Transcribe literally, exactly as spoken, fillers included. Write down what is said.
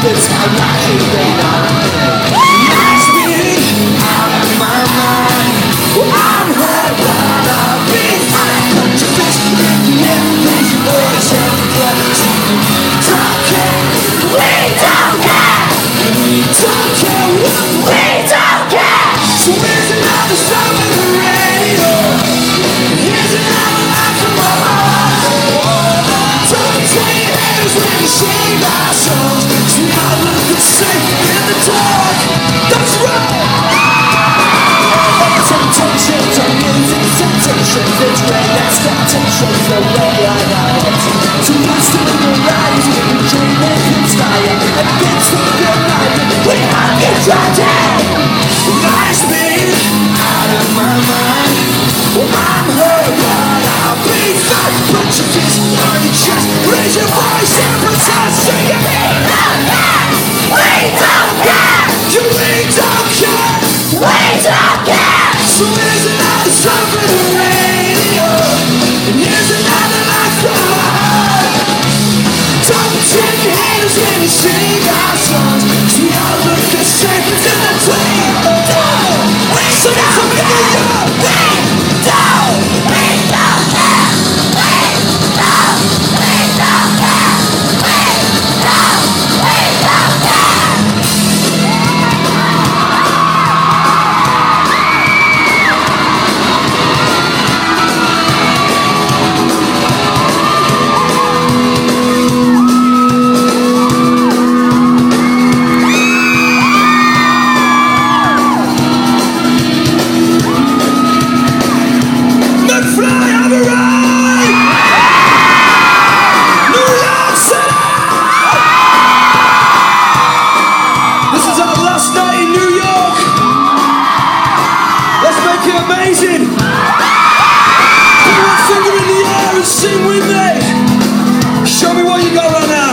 That's how lucky they are. Nice being out of my mind. I'm hurt, but I'll be fine. Put your fist in the air, please, boys and girls. Don't care, we don't care. We don't care, we don't care. So here's another song on the radio. Here's another line from my heart. Don't tell your haters when you sing our songs. See how look the same in the dark. That's right. Temptations are music, temptations. It's great expectations, the way I have it. To lose to the rise, we dream and conspire. Against the good life, we have to try to. Nice being out of my mind. I'm hurt, but I'll be fine. Put your fist on your chest, raise your voice and protest. Sing it. We don't care. We don't care. We don't care. So here's another song for the radio. And here's another life from my heart. Don't take your haters when you sing our songs. See how look the same in the dark. So that's how we do it. We don't. We don't care. We don't. We don't care. We don't. We don't care. McFly, have a ride! New York City! This is our last night in New York. Let's make it amazing. Put one finger in the air and sing with me. Show me what you got right now.